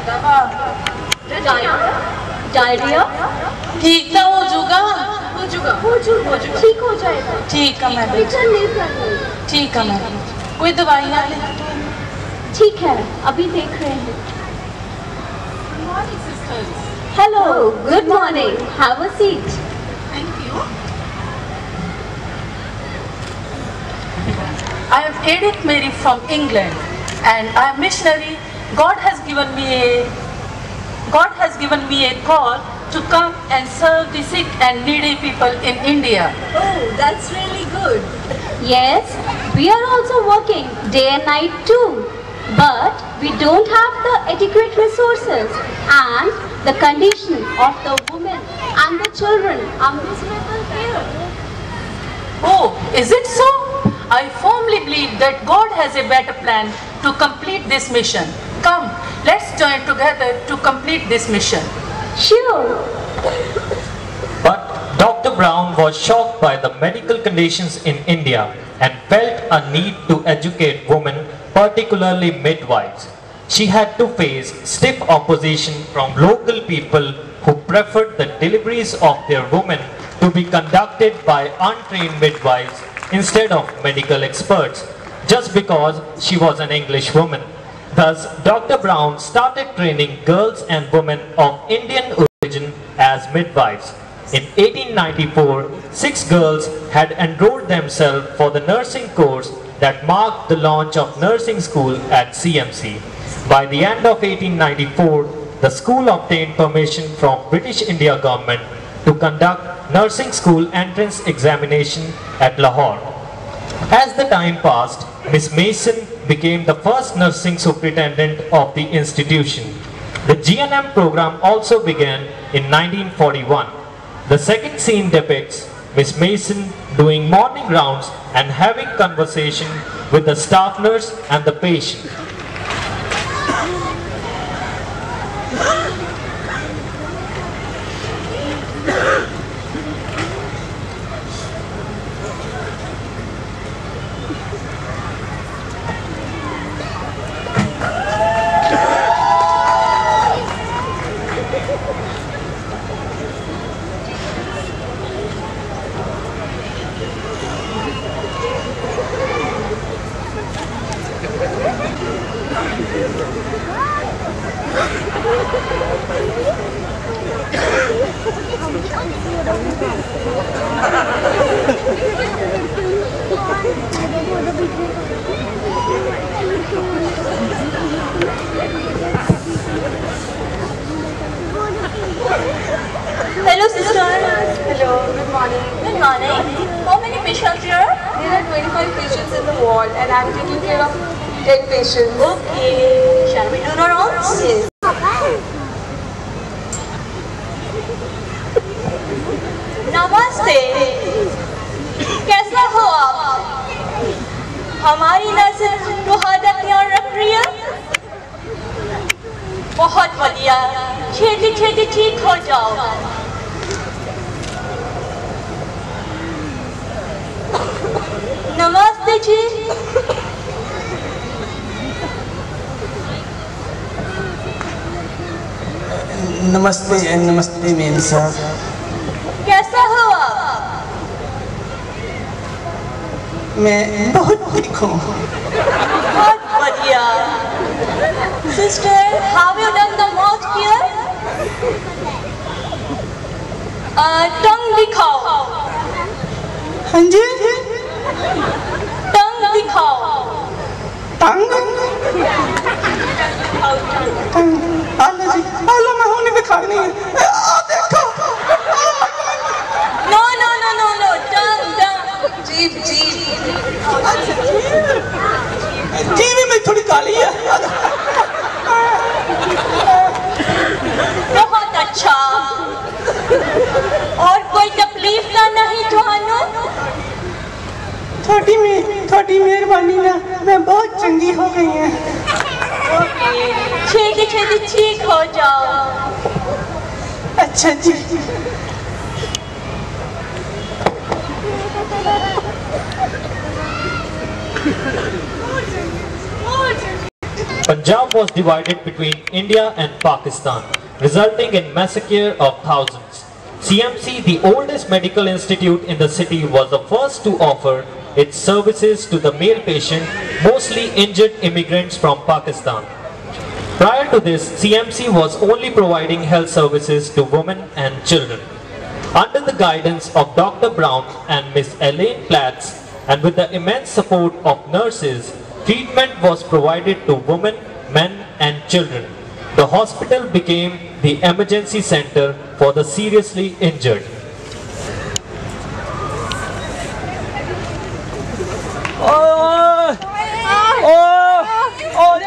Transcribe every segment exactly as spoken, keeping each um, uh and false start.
Diarrhoea ठीक था, हो जाएगा हो जाएगा हो जाएगा ठीक हो जाएगा। ठीक है मैडम, ठीक है मैडम। कोई दवाइयाँ ले? ठीक है, अभी देख रहे हैं। Hello, good morning, have a seat. Thank you. I am Edith Mary from England, and I am missionary. God has given me a God has given me a call to come and serve the sick and needy people in India. Oh, that's really good. Yes, we are also working day and night too, but we don't have the adequate resources, and the condition of the women and the children are miserable here. Oh, is it so? I firmly believe that God has a better plan to complete this mission. Come, let's join together to complete this mission. Sure. But Doctor Brown was shocked by the medical conditions in India and felt a need to educate women, particularly midwives. She had to face stiff opposition from local people who preferred the deliveries of their women to be conducted by untrained midwives instead of medical experts, just because she was an English woman. Thus, Doctor Brown started training girls and women of Indian origin as midwives. In eighteen ninety-four, six girls had enrolled themselves for the nursing course that marked the launch of nursing school at C M C. By the end of eighteen ninety-four, the school obtained permission from British India government to conduct nursing school entrance examination at Lahore. As the time passed, Miss Mason became the first nursing superintendent of the institution. The G N M program also began in nineteen forty-one. The second scene depicts Miss Mason doing morning rounds and having conversation with the staff nurse and the patient. Hello, sister. Hello, good morning. Good morning. How many patients here? There are twenty-five patients in the ward and I am taking care of ten patients. Okay. Shall we do the rounds? Yes. नमस्ते, कैसा हो आप? हमारी nurses ਤੁਹਾਡਾ ਧਿਆन रख रही है? बहुत बढ़िया, छेती छेती ठीक हो जाओ। नमस्ते जी। नमस्ते नमस्ते मेम साहब। कैसा हो आप? मैं बहुत ठीक हूँ। बहुत बढ़िया। Sister, have you done the mouth here? Tongue दिखाओ। हाँ जी। टंग दिखाओ। टंग? टंग। आला जी, आला मैं होने दिखानी है। आ देखो। No, no, no, no, no, टंग, टंग, जीभ, जीभ। जीभ में थोड़ी काली है। बहुत अच्छा। और कोई तकलीफ ना नहीं थानू? थोड़ी में थोड़ी मेहरबानी ना मैं बहुत चंगी हो गई है। छेती छेती ठीक हो जाओ। अच्छा जी। Punjab was divided between India and Pakistan, resulting in massacre of thousands. C M C, the oldest medical institute in the city, was the first to offer its services to the male patient, mostly injured immigrants from Pakistan. Prior to this, C M C was only providing health services to women and children. Under the guidance of Doctor Brown and Miss Elaine Platts, and with the immense support of nurses, treatment was provided to women, men and children. The hospital became the emergency center for the seriously injured. Oh! Oh! Oh!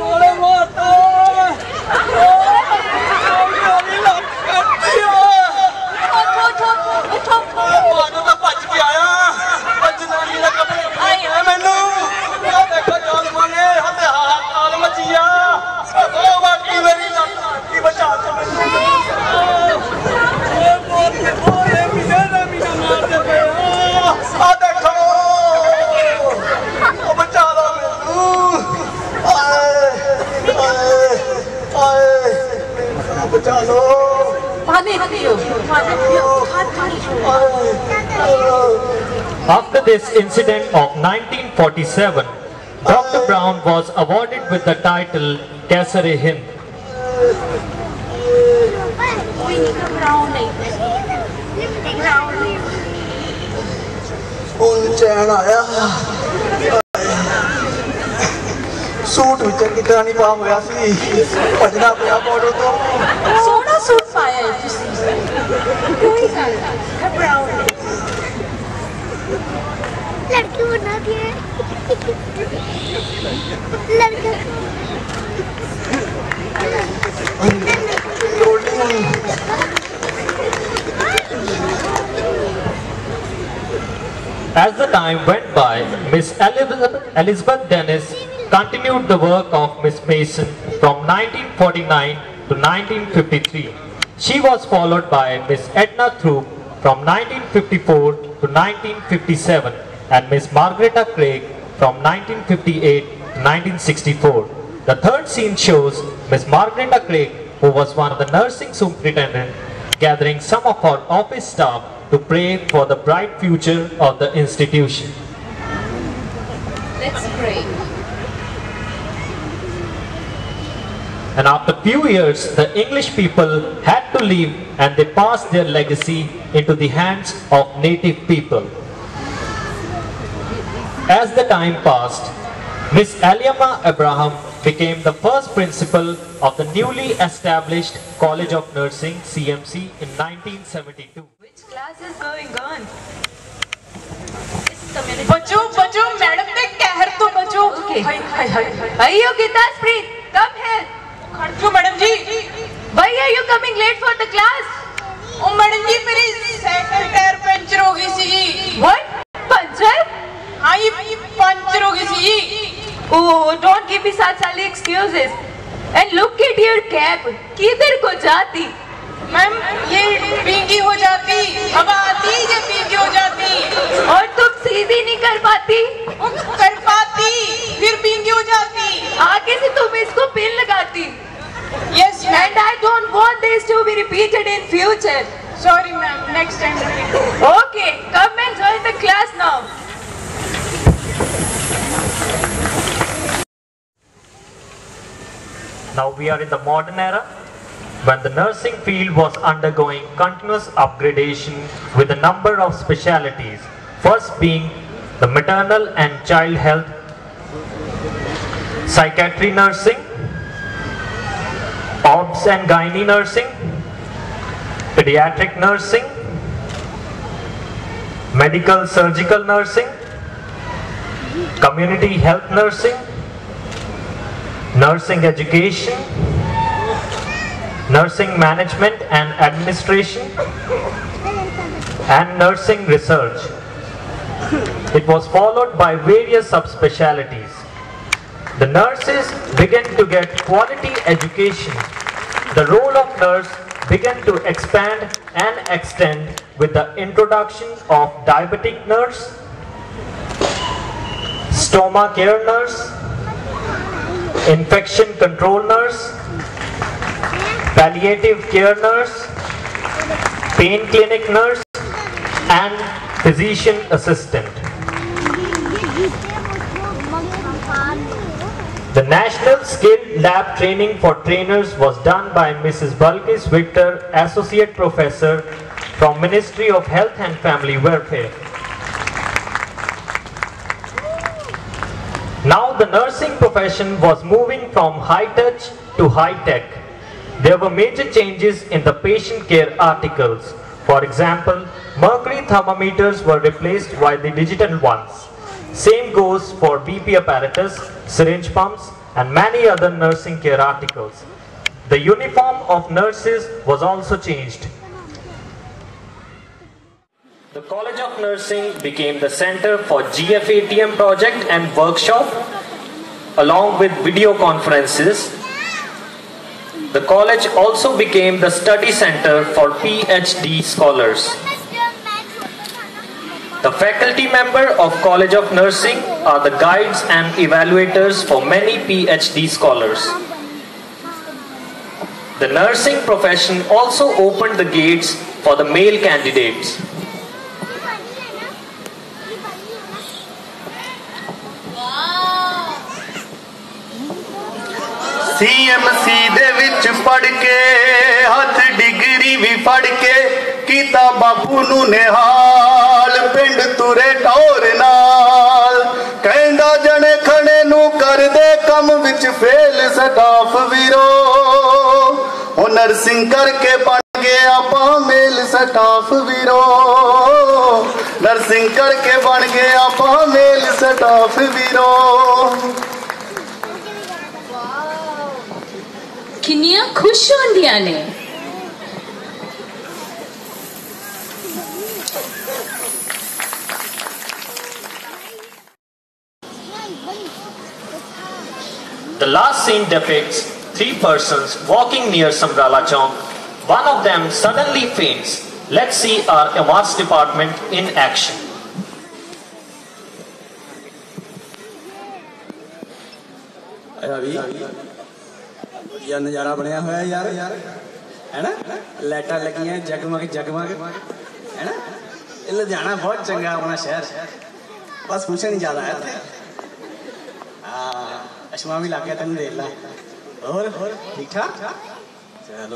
After this incident of nineteen forty-seven, Doctor Brown was awarded with the title Kaisar-e-Hind. Suit भी चंगी तरह नहीं पा होया सी भजना पिया border तो सोना सूट पाया है तुसी कोई गल घबराओ लड़की बना दिए लड़का As the time went by, Miss Elizabeth, Elizabeth Dennis continued the work of Miss Mason from nineteen forty-nine to nineteen fifty-three. She was followed by Miss Edna Throop from nineteen fifty-four to nineteen fifty-seven and Miss Margareta Craig from nineteen fifty-eight to nineteen sixty-four. The third scene shows Miss Margareta Craig, who was one of the nursing superintendent, gathering some of her office staff to pray for the bright future of the institution. Let's pray. And after few years, the English people had to leave and they passed their legacy into the hands of native people. As the time passed, Miss Aliama Abraham became the first principal of the newly established College of Nursing, C M C, in nineteen seventy-two. Which class is going on? बच्चों बच्चों madam ने कहर तो बच्चों hi hi hi hi you Gitasprit, come here. खड़ो madam ji. Why are you coming late for the class? ओ madam ji मेरी cycle tyre puncture हो गई सी जी. What? पंचर? हाँ ये पंचर हो गई सी जी. Oh, don't give me such silly excuses. And look at your cap. किधर को जाती? मैम ये भीगी हो जाती, हवा आती ये भीगी हो जाती. और तुम सीधी नहीं कर पाती? कर पाती, फिर भीगी हो जाती. आगे से तुम इसको पिन लगाती. Yes, ma'am. And I don't want this to be repeated in future. Sorry, ma'am. Next time. Okay, come and join the class now. Now we are in the modern era, when the nursing field was undergoing continuous upgradation with a number of specialities, first being the maternal and child health, psychiatry nursing, obs and gynae nursing, pediatric nursing, medical surgical nursing, community health nursing, nursing education, nursing management and administration, and nursing research. It was followed by various subspecialties. The nurses began to get quality education. The role of nurse began to expand and extend with the introduction of diabetic nurse, stoma care nurse, infection control nurse, palliative care nurse, pain clinic nurse, and physician assistant. The National Skilled Lab Training for Trainers was done by Missus Balkis Victor, Associate Professor from Ministry of Health and Family Welfare. Now the nursing profession was moving from high touch to high tech. There were major changes in the patient care articles. For example, mercury thermometers were replaced by the digital ones. Same goes for B P apparatus, syringe pumps, and many other nursing care articles. The uniform of nurses was also changed. The College of Nursing became the center for G F A T M project and workshop, along with video conferences. The college also became the study center for P H D scholars. The faculty member of College of Nursing are the guides and evaluators for many P H D scholars. The nursing profession also opened the gates for the male candidates. C M C ਦੇ ਵਿੱਚ ਪੜ ਕੇ ਹੱਥ degree ਵੀ ਫੜ ਕੇ ਕੀਤਾ ਬਾਪੂ ਨੂੰ ਨਿਹਾਲ ਪਿੰਡ ਤੁਰੇ ਟੌਰ ਨਾਲ ਕਹਿੰਦਾ ਜਣੇ ਖਣੇ ਨੂੰ ਕਰਦੇ ਕੰਮ ਵਿੱਚ ਫੇਲ ਸਟਾਫ ਵੀਰੋ ਉਹ ਨਰਸਿੰਗ ਕਰਕੇ ਬਣ ਗਏ ਆਪਾਂ ਮੇਲ ਸਟਾਫ ਵੀਰੋ ਨਰਸਿੰਗ ਕਰਕੇ ਬਣ ਗਏ ਆਪਾਂ ਮੇਲ ਸਟਾਫ ਵੀਰੋ किन्नियां खुश होंदियां ने The last scene depicts three persons walking near Samrala Chowk. One of them suddenly faints. Let's see our Amas department in action. ਯਾਰ ਨਜ਼ਾਰਾ ਬਣਿਆ ਹੋਇਆ ਯਾਰ ਹੈਨਾ ਲਾਈਟਾਂ ਲੱਗੀਆਂ ਜਗਮਗ ਜਗਮਗ ਹੈਨਾ ਇਹ ਲੁਧਿਆਣਾ ਬਹੁਤ ਚੰਗਾ ਆਪਣਾ ਸ਼ਹਿਰ ਬਸ ਕੁਛ ਨਹੀਂ ਜ਼ਿਆਦਾ ਹੈ ਹਾਂ ਅਸ਼ਮਾ ਵੀ ਲੱਗ ਗਿਆ ਤੈਨੂੰ ਦੇਖ ਲਾ ਹੋਰ ਹੋਰ ਠੀਕ ਠਾਕ ਚਲੋ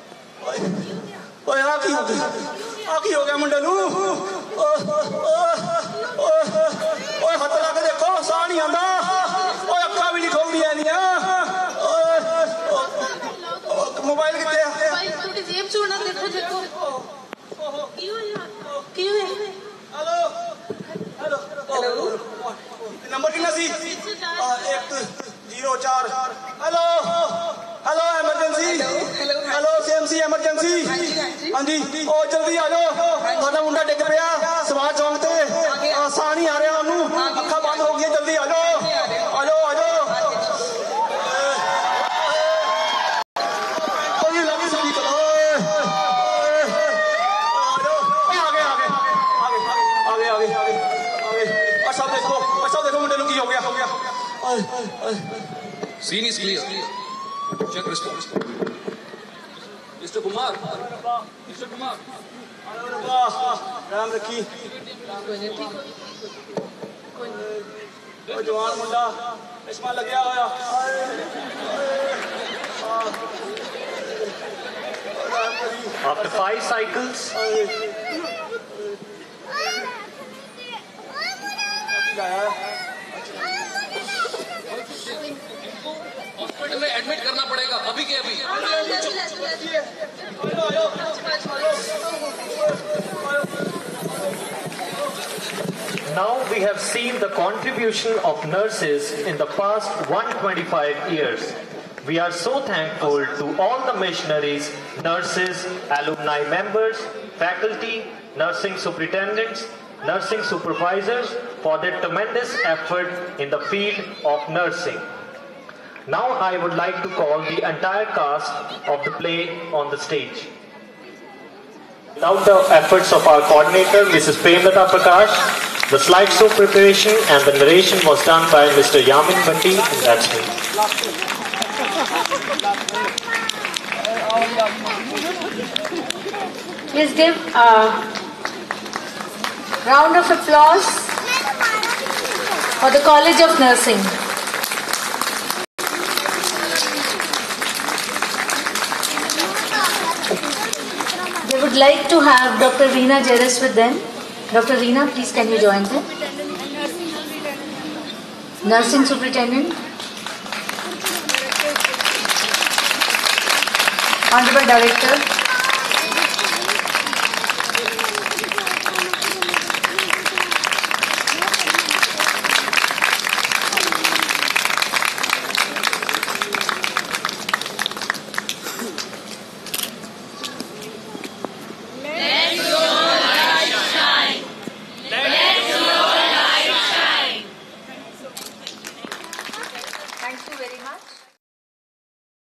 ਓਏ ਆ ਕੀ ਹੋ ਗਿਆ ਆ ਕੀ ਹੋ ਗਿਆ ਮੁੰਡੇ ਨੂੰ ਓਏ ਹੱਥ ਲਾ ਕੇ ਦੇਖੋ ਸਾਹ ਨਹੀਂ ਆਉਂਦਾ ਓਏ ਅੱਖਾਂ ਵੀ ਨਹੀਂ ਖੋਲਦੀਆਂ ਇਹਦੀਆਂ मोबाइल कितने मोबाइल टूटी जेब चूना देखो देखो क्यों यार क्यों है हेलो हेलो हेलो नंबर कितना सी एक जीरो चार hello hello emergency hello CMC emergency हाँ जी ओ जल्दी आ जाओ थोड़ा मुंडा डिग पिया समाज चौक ते साह नहीं आ रहा उन्होंने अखा बंद हो गई जल्दी आ जाओ आ जाओ आ जाओ Scene is clear. Check response. Mister Kumar. Mister Kumar. Ram रखी जवान मुंडा चश्मा लग्या होया After five cycles, हॉस्पिटल में एडमिट करना पड़ेगा अभी के अभी now we have seen the contribution of nurses in the past one hundred twenty-five years. We are so thankful to all the missionaries, nurses, alumni members, faculty, nursing superintendents, nursing supervisors for their tremendous effort in the field of nursing. Now I would like to call the entire cast of the play on the stage. Without the efforts of our coordinator, Missus Premlata Prakash, The slideshow preparation and the narration was done by Mister Yamin Bhatti, and that's me. Please give a round of applause for the College of Nursing. They would like to have Doctor Reena Jeris with them. Doctor Reena, please can you join them? Nursing Superintendent. Honorable Director. Thank you very much.